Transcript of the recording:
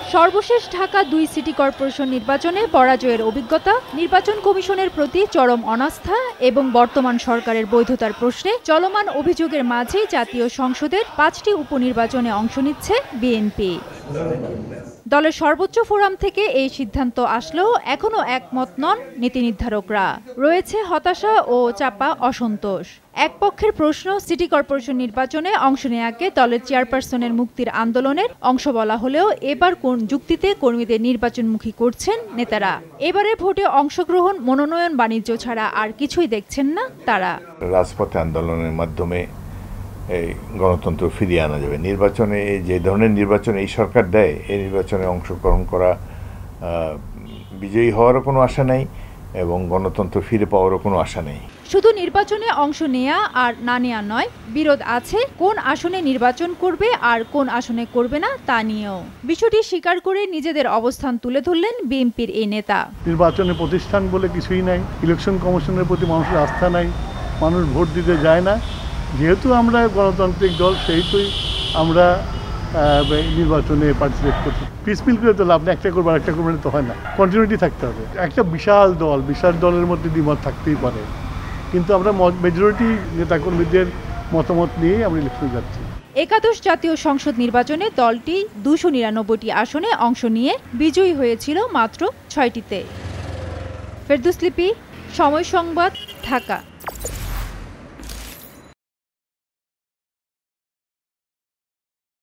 সর্বশেষ Dhaka ২ city corporation নির্বাচনে পরাজয়ের অভিজ্ঞতা, নির্বাচন কমিশনের প্রতি চরম অনাস্থা এবং বর্তমান সরকারের বৈধতার প্রশ্নে চলমান অভিযোগের মাঝেই জাতীয় সংসদের ৫টি উপনির্বাচনে অংশ নিচ্ছে বিএনপি। দলের সর্বোচ্চ ফোরাম থেকে এই সিদ্ধান্ত আসলেও এখনও একমত নন নীতি নির্ধারকরা। রয়েছে হতাশা ও চাপা অসন্তোষ। এক পক্ষের প্রশ্ন, সিটি কর্পোরেশন নির্বাচনে অংশ নেয়াকে দলের চেয়ারপারসনের মুক্তির আন্দোলনের অংশ বলা হলেও এবার কোন যুক্তিতে কর্মীদের নির্বাচনমুখী করছেন নেতারা? এবারে ভোটে অংশগ্রহণ, মনোনয়ন, বাণিজ্য ছাড়া আর কিছুই দেখছেন না তারা। রাজপথে আন্দোলনের মাধ্যমে এই গণতন্ত্র ফিরিয়ে আনা যাবে। নির্বাচনে যে ধরনের নির্বাচন এই সরকার দেয়, এই নির্বাচনে অংশগ্রহণ করা, বিজয়ী হওয়ারও কোনো আশা নেই এবং গণতন্ত্র ফিরে পাওয়ারও কোনো আশা নেই। শুধু নির্বাচনে অংশ নেয়া আর না নেয়া নয়, বিরোধ আছে কোন আসনে নির্বাচন করবে আর কোন আসনে করবে না তা নিয়েও। বিষয়টি স্বীকার করে নিজেদের অবস্থান তুলে ধরলেন বিএনপির এই নেতা। নির্বাচনের প্রতিষ্ঠান বলে কিছুই নাই, ইলেকশন কমিশনের প্রতি মানুষের আস্থা নাই, মানুষ ভোট দিতে যায় না। যেহেতু আমরা গণতান্ত্রিক দল, সেইটুই আমরা নির্বাচনে পার্টিসিপেট করছি। পিসমিল করে তো লাভ নেই, একটা করবো একটা করবো তো হয় না, কন্টিনিউটি থাকতে হবে। একটা বিশাল দলের মধ্যে দ্বিমত থাকতেই পারে, কিন্তু আমরা মেজরিটি নেতাকর্মীদের মতামত নিয়ে আমরা ইলেকশনে যাচ্ছি। একাদশ জাতীয় সংসদ নির্বাচনে দলটি ২৯৯টি আসনে অংশ নিয়ে বিজয়ী হয়েছিল মাত্র ৬টিতে। ফেরদৌস লিপি, সময় সংবাদ, ঢাকা।